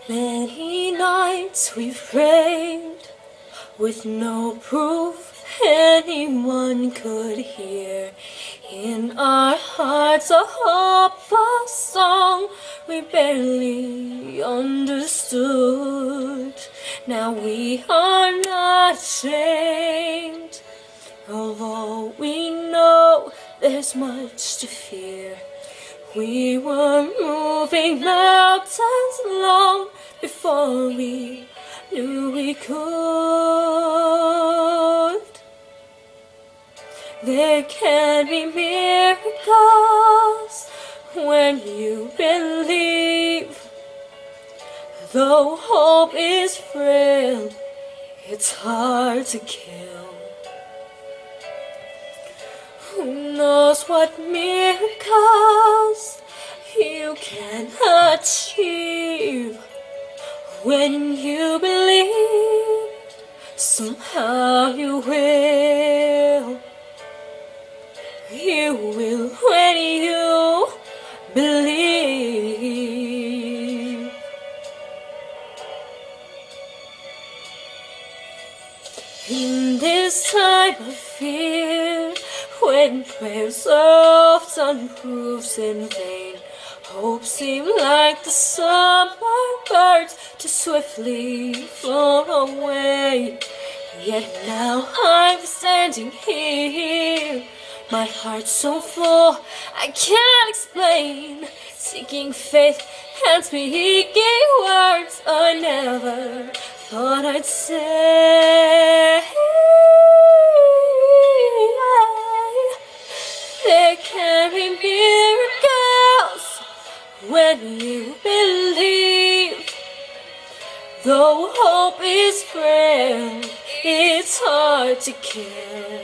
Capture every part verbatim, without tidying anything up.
Many nights we've prayed with no proof anyone could hear. In our hearts a hopeful song we barely understood. Now we are not ashamed, although we know there's much to fear. We were moving mountains long before we knew we could. There can be miracles when you believe. Though hope is frail, it's hard to kill. Who knows what miracles you can achieve when you believe? Somehow you will. You will when you believe. In this time of fear, when prayers often proves in vain, hope seems like the summer birds too swiftly flown away. Yet now I'm standing here, my heart so full I can't explain, seeking faith and speaking words I never thought I'd say. There can be miracles when you believe. Though hope is frail, it's hard to kill.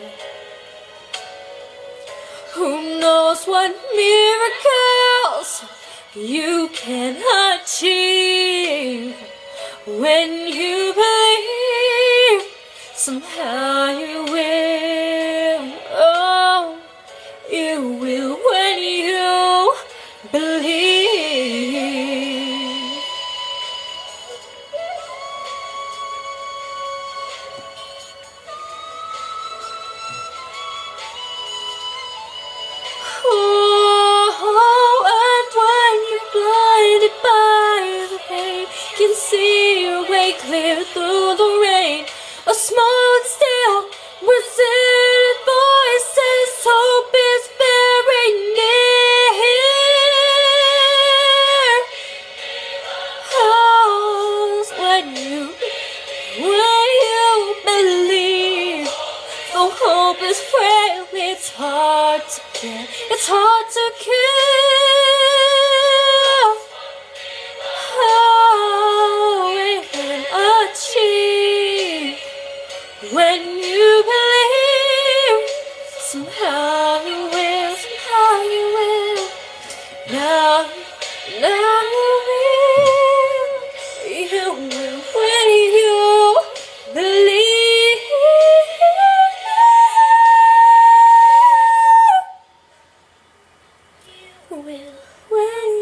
Who knows what miracles you can achieve when you believe? Somehow you will. Oh, you will when you believe. Oh, and when you're blinded by the pain, can see your way clear through the rain. A small and still resilient voice says hope is very near. Oh, when you, when you believe. Though hope is frail, it's hard to kill. It's hard to kill. Oh, we can achieve when you believe. Somehow you will, somehow you will. Now, now you will. You will when you believe. You will when